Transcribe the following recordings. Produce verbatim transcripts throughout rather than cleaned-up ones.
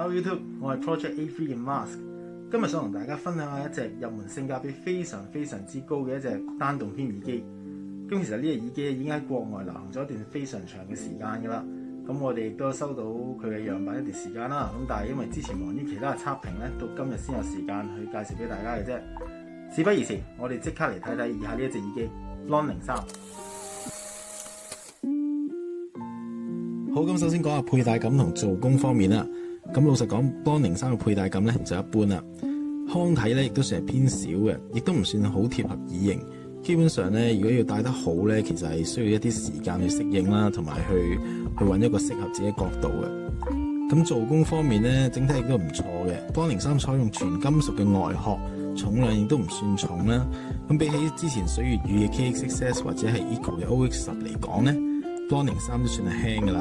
Hello YouTube，我係 Project A three 嘅 Mask， 今日想同大家分享下一隻入門性價比非常非常之高嘅一隻單動圈耳機。咁其實呢隻耳機已經喺國外流行咗一段非常長嘅時間㗎啦。咁我哋亦都收到佢嘅樣板一段時間啦。咁但係因為之前忙於其他嘅測評咧，到今日先有時間去介紹俾大家嘅啫。事不宜遲，我哋即刻嚟睇睇以下呢一隻耳機 Blond 零三。好，咁首先講下佩戴感同做工方面啦。咁老實講 Blond 零三嘅佩戴感咧就一般啦，腔體咧亦都算係偏少嘅，亦都唔算好貼合耳型。基本上咧，如果要戴得好咧，其實係需要一啲時間去適應啦，同埋去去揾一個適合自己角度嘅。咁做工方面咧，整體亦都唔錯嘅。Blond 零三採用全金屬嘅外殼，重量亦都唔算重啦。咁比起之前水月雨嘅 K X X S 或者係 Eco 嘅 O X 十嚟講咧 ，Blond 零三都算係輕噶啦。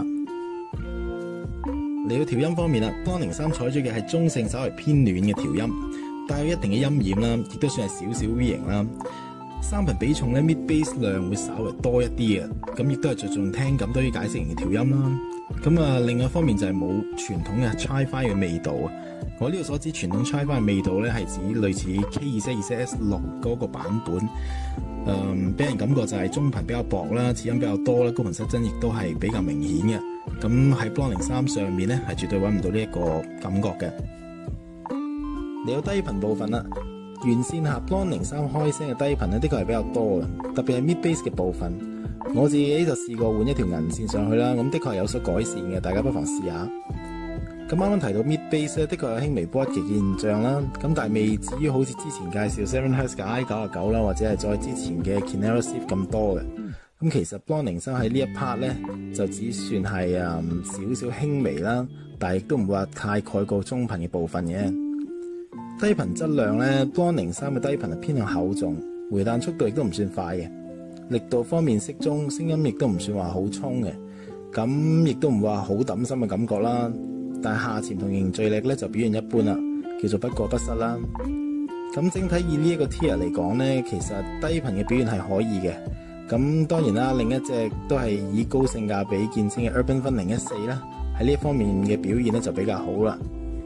嚟到調音方面啦 ，Blond 零三採取嘅係中性稍為偏暖嘅調音，帶有一定嘅音染啦，亦都算係少少 V 型啦。三頻比重咧 ，mid bass 量會稍微多一啲嘅，咁亦都係着重聽感多於解釋型嘅調音啦。咁啊，另外一方面就係冇傳統嘅 Tri-Fi 嘅味道啊。我呢度所指傳統 Tri-Fi 嘅味道咧，係指類似 K 二七二七 S 六嗰個版本，誒、嗯，俾人感覺就係中頻比較薄啦，次音比較多啦，高頻失真亦都係比較明顯嘅。咁喺 Blond 零三上面咧，係絕對揾唔到呢一個感覺嘅。嚟到低頻部分啦。原線下 Blond 零三開聲嘅低頻咧，的確係比較多嘅，特別係 mid bass 嘅部分。我自己就試過換一條銀線上去啦，咁的確係有所改善嘅，大家不妨試下。咁啱啱提到 mid bass 咧，的確有輕微波嘅現象啦，咁但係未至於好似之前介紹 seven hertz 嘅 I 九十九啦，或者係再之前嘅 Kinero Swift 咁多嘅。咁其實 Blond 零三喺呢一 part 咧，就只算係誒少少輕微啦，但係亦都唔會話太蓋過中頻嘅部分嘅。低頻質量咧 ，Blond 零三嘅低頻係偏向厚重，回彈速度亦都唔算快嘅，力度方面適中，聲音亦都唔算話好衝嘅，咁亦都唔會話好抌心嘅感覺啦。但係下潛同凝聚力咧就表現一般啦，叫做不過不失啦。咁整體以呢一個 tier 嚟講咧，其實低頻嘅表現係可以嘅。咁當然啦，另一隻都係以高性價比見稱嘅 Urban Fun 零一四啦，喺呢一方面嘅表現咧就比較好啦。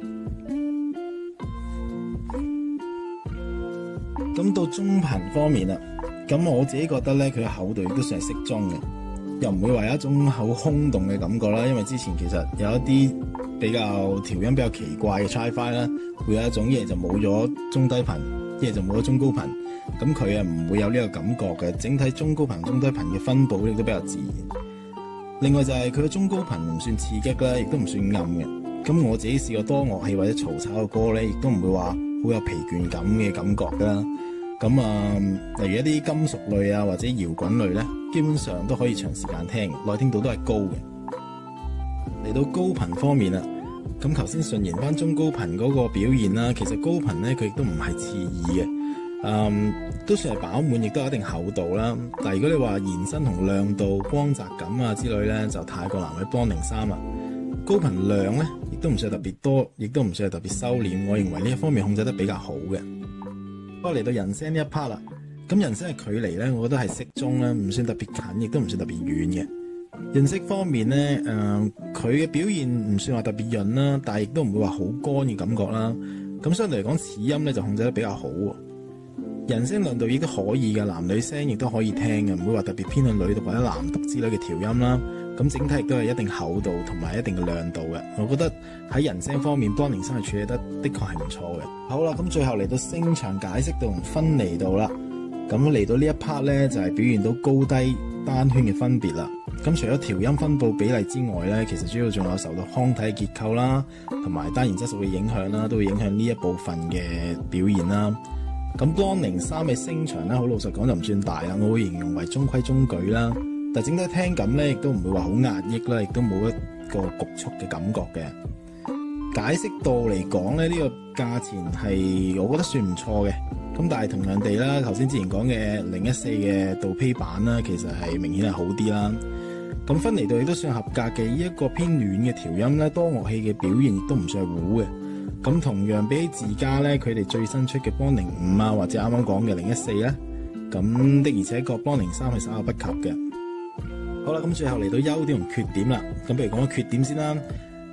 咁到中頻方面啦，咁我自己覺得咧，佢嘅厚度亦都算係適中嘅，又唔會話有一種好空洞嘅感覺啦。因為之前其實有一啲比較調音比較奇怪嘅 Tri-Fi 啦，會有一種一係就冇咗中低頻，一係就冇咗中高頻，咁佢啊唔會有呢個感覺嘅。整體中高頻、中低頻嘅分佈亦都比較自然。另外就係佢嘅中高頻唔算刺激啦，亦都唔算暗嘅。咁我自己試過多樂器或者嘈吵嘅歌咧，亦都唔會話好有疲倦感嘅感覺㗎啦。咁啊，例如一啲金屬類啊，或者搖滾類咧，基本上都可以長時間聽，耐聽度都係高嘅。嚟到高頻方面啦，咁頭先順延翻中高頻嗰個表現啦，其實高頻咧佢亦都唔係刺耳嘅，嗯，都算係飽滿，亦都有一定厚度啦。但係如果你話延伸同亮度、光澤感啊之類咧，就太過難為 Blond 零三啦。高頻量咧，亦都唔算係特別多，亦都唔算係特別收斂。我認為呢一方面控制得比較好嘅。不過嚟到人聲呢一 part 啦，咁人聲嘅距離咧，我覺得係適中啦，唔算特別近，亦都唔算特別遠嘅。認識方面咧，誒、呃，佢嘅表現唔算話特別潤啦，但係亦都唔會話好乾嘅感覺啦。咁相對嚟講，齒音咧就控制得比較好喎。人聲亮度亦都可以嘅，男女聲亦都可以聽嘅，唔會話特別偏向女讀或者男讀之類嘅調音啦。咁整體亦都係一定厚度同埋一定嘅亮度嘅。我覺得喺人聲方面 Blond 零三係處理得的確係唔錯嘅。好啦，咁最後嚟到聲場解釋度同分離度啦。咁嚟到呢一 part 咧，就係、是、表現到高低單圈嘅分別啦。咁除咗調音分佈比例之外咧，其實主要仲有受到腔體結構啦，同埋單元質素嘅影響啦，都會影響呢一部分嘅表現啦。咁 Blond 零三嘅聲場咧，好老實講就唔算大啦，我會形容為中規中矩啦。但整體聽感咧，亦都唔會話好壓抑啦，亦都冇一個局促嘅感覺嘅。解釋度嚟講咧，呢、這個價錢係我覺得算唔錯嘅。咁但係同樣地啦，頭先之前講嘅零一四嘅杜披版啦，其實係明顯係好啲啦。咁分離度亦都算合格嘅，呢一個偏暖嘅調音咧，多樂器嘅表現亦都唔算係糊嘅。咁同樣比起自家咧，佢哋最新出嘅 Blond 零五啊，或者啱啱講嘅零一四咧，咁的而且確 Blond 零三係稍有不及嘅。好啦，咁最後嚟到優點同缺點啦。咁譬如講個缺點先啦。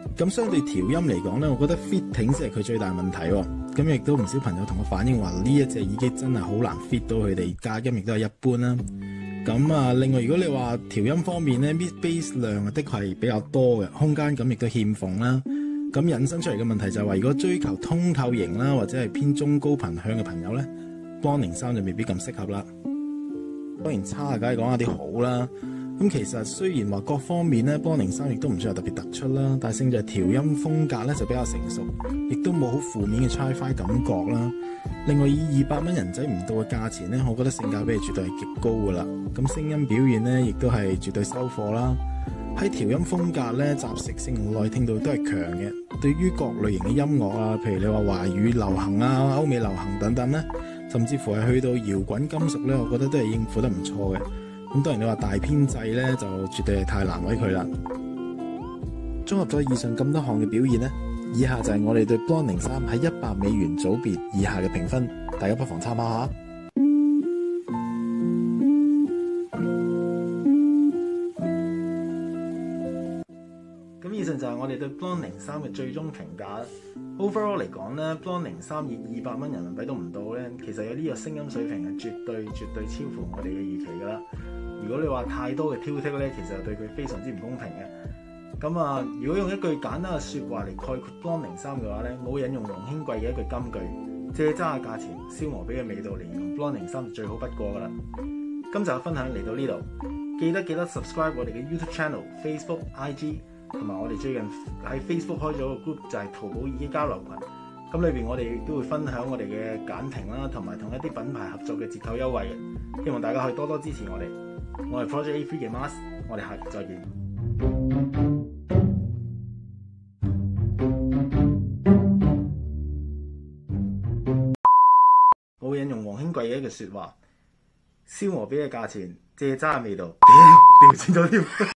咁相對調音嚟講咧，我覺得 fitting 先係佢最大問題喎。咁亦都唔少朋友同我反映話，呢一隻耳機真係好難 fit 到佢哋，價金亦都係一般啦。咁啊，另外如果你話調音方面咧 ，mid bass 量啊的確係比較多嘅，空間感亦都欠奉啦。咁引申出嚟嘅問題就係話，如果追求通透型啦，或者係偏中高頻響嘅朋友咧 ，Blond 零三就未必咁適合啦。當然差啊，梗係講下啲好啦。咁其實雖然話各方面咧，Blond 零三亦都唔算係特別突出啦，但係勝在調音風格咧就比較成熟，亦都冇好負面嘅 Hi-Fi 感覺啦。另外以二百蚊人仔唔到嘅價錢咧，我覺得性價比絕對係極高噶啦。咁聲音表現咧，亦都係絕對收貨啦。喺調音風格咧，雜食性同耐聽度都係強嘅。對於各類型嘅音樂啊，譬如你話華語流行啊、歐美流行等等咧，甚至乎係去到搖滾金屬咧，我覺得都係應付得唔錯嘅。咁當然你話大編制咧，就絕對係太難為佢啦。綜合咗以上咁多項嘅表現咧，以下就係我哋對 Blond 零三喺一百美元組別以下嘅評分，大家不妨參考下。咁以上就係我哋對 Blond 零三嘅最終評價。Overall 嚟講咧 ，Blond 零三以二百蚊人民幣都唔到咧，其實有呢個聲音水平係絕對絕對超乎我哋嘅預期㗎啦。如果你話太多嘅挑剔咧，其實對佢非常之唔公平嘅。咁啊，如果用一句簡單嘅説話嚟概括 Blond 零三嘅話咧，我會引用黃興貴嘅一句金句：借渣嘅價錢，燒鵝髀嘅味道嚟形容 Blond 零三最好不過㗎啦。今集嘅分享嚟到呢度，記得記得 subscribe 我哋嘅 YouTube channel、Facebook、I G。同埋我哋最近喺 Facebook 開咗個 group， 就係淘寶耳機交流群。咁裏邊我哋都會分享我哋嘅簡評啦，同埋同一啲品牌合作嘅折扣優惠嘅。希望大家可以多多支持我哋。我係 Project A three 嘅 Mas， 我哋下期再見。我會引用黃興貴嘅一句説話：燒鵝髀嘅價錢，借渣嘅味道。屌，調轉咗添。